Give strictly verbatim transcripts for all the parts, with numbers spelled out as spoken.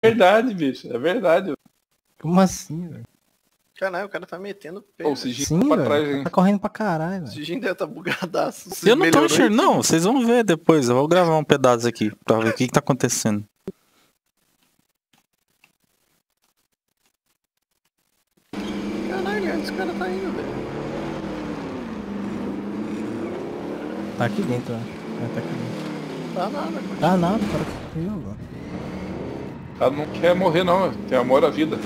verdade, bicho. É verdade. Como assim, velho? Caralho, o cara tá metendo pé. Pô, o Sigin Sim, tá pra velho. trás, Tá, hein? tá correndo pra caralho, O velho. Sigin deve tá bugadaço. Eu não tô Melhorou enxergando, isso? não, vocês vão ver depois, eu vou gravar um pedaço aqui pra ver o que que tá acontecendo. Caralho, onde esse cara tá indo, velho? Tá aqui dentro, ó. É, tá aqui dentro. Tá nada, mano. Tá nada, o cara caiu agora. O cara não quer morrer, não. Tem amor à vida.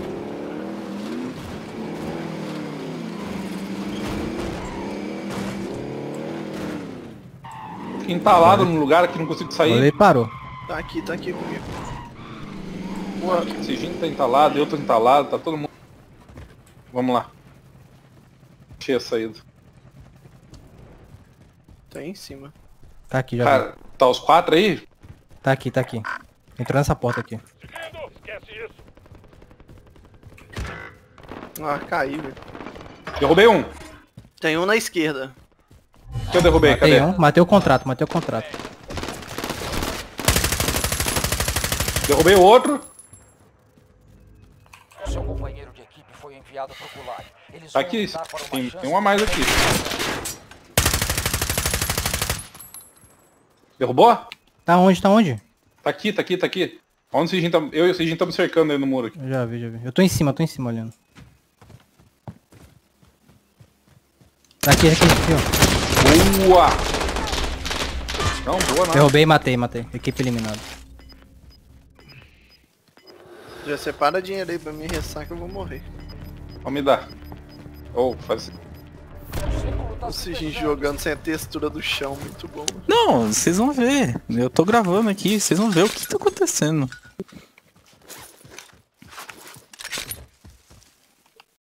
Fiquei entalado num lugar que não consigo sair. Olhei e parou. Tá aqui, tá aqui comigo. Porra, o Sigin tá entalado, eu tô entalado, tá todo mundo... Vamos lá. Achei a saída. Tá aí em cima. Tá aqui, já vi. Cara, tá os quatro aí? Tá aqui, tá aqui. Entrou nessa porta aqui. Ah, caí, velho. Derrubei um. Tem um na esquerda. Que eu derrubei, Matei cadê? um, matei o contrato, matei o contrato. Derrubei o outro. Seu companheiro de equipe foi enviado pro Gulag. Eles Tá vão aqui, lutar por uma tem, chance tem um a mais aqui. Derrubou? Tá onde, tá onde? Tá aqui, tá aqui, tá aqui. Onde o Sigin tá... Eu e o Sigin estamos cercando aí no muro aqui. Eu já vi, já vi. Eu tô em cima, eu tô em cima olhando. Tá aqui, aqui, aqui, ó. Boa! Não, boa não. Derrubei e matei, matei. Equipe eliminada. Já separa dinheiro aí pra me ressaca, eu vou morrer. Vamos me dar. Ou, faz... O Sigin jogando sem a textura do chão, muito bom. Não, vocês vão ver. Eu tô gravando aqui, vocês vão ver o que tá acontecendo.